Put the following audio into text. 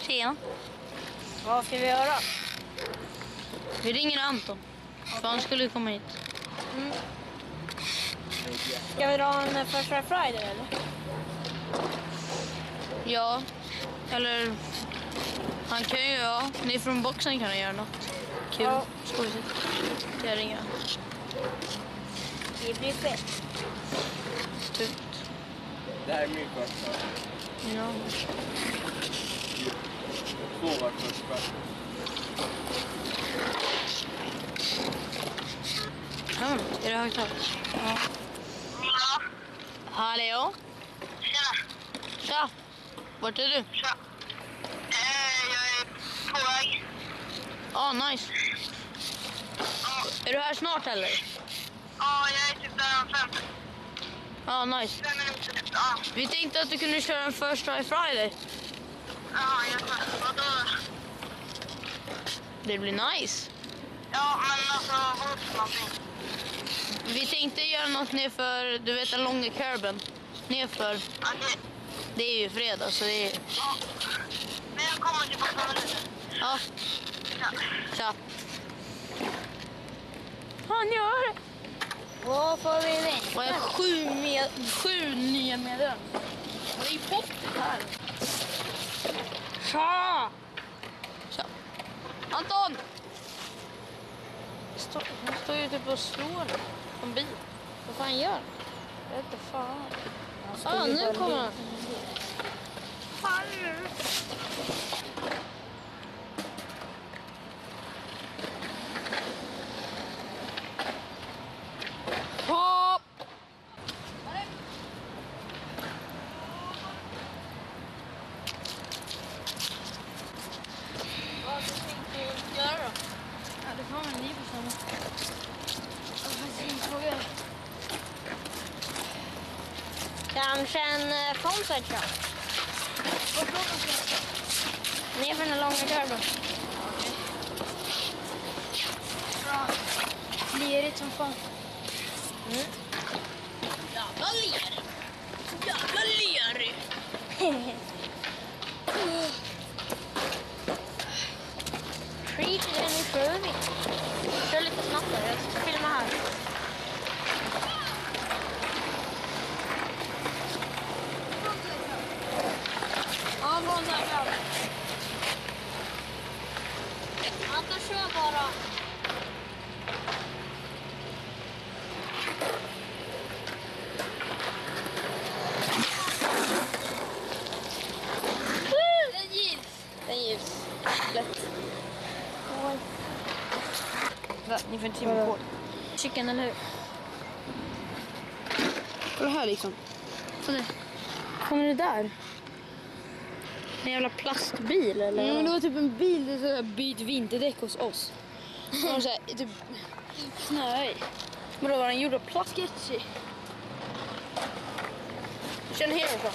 Tjena. Vad ska vi göra? Vi ringer Anton. För han skulle komma hit. Ska vi dra en första Friday eller? Ja. Eller... Han kan ju, ja. Ni från boxen kan göra något. Kul. Ja. Skojigt. Jag ringer. Det blir fett. Stut. Det här är min första. Ja. 2 var första. Ja, är det högt här? Ja. Ja, Hallå? tjena. Tja. Vart är du? Tja. Jag är på väg. Ja, nice. Är du här snart eller? Ja, jag är typ där om 5 Ja, nice. minuter. Ja, Vi tänkte att du kunde köra en First Try Friday. jag vet. Vadå? Det blir nice. Ja, men alltså, vad för någonting? Vi tänkte göra något nerför, du vet den långa curben. Nerför. Ja, Det är ju fredag så det är... ja. Men jag kommer typ om 5 minuter. Ja, Ja. tja. Han gör det. Vad får vi vänta? Och jag har 7 nya medlemmar. Och det är pop här. Tja! Tja. Anton! Han står ju typ och slår en bil. Vad fan gör han? Jag vet inte fan. Ja, nu kommer han. Hopp! Vad tänkte du göra då? Ja, det får man en ny person. Kanske en frontside shot. Ner för den långa kurvan. Bra. Lerigt som fan. Jävla ler. Jävla ler. Skit i den, nu kör vi. Kör lite snabbare, jag ska filma här. Ja, vad där. Anton, kör bara. Den gills. Den gills. Lätt. Oj. Va? Ni får inte se min kod. Chicken, eller hur? Och det här liksom. Så det. Kommer det där? En jävla plastbil eller? Mm, det var typ en bil där så byt vinterdäck hos oss. Det var så här, typ snöig. Men då var den gjord av plast. Sketchy. Känn hela